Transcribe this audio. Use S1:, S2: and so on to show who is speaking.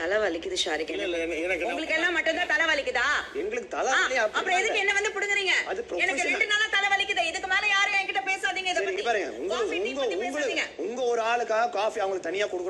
S1: தலை வலிக்குது ஷாரிக்.
S2: உங்களுக்கு எல்லாம் மட்டும் தான் தலை வலிக்குதா?
S3: எங்களுக்கு தலை
S2: அப்புறம் எதுக்கு என்ன வந்து புடுங்குறீங்க? எனக்கு 2 நாளா தலை வலிக்குது. இதுக்கு மேல யாரும் என்கிட்ட பேசாதீங்க. இத பத்தி
S3: பாருங்க, உங்க ஒரு ஆளுக்காக காஃபி அவங்களுக்கு தனியா கொடுக்க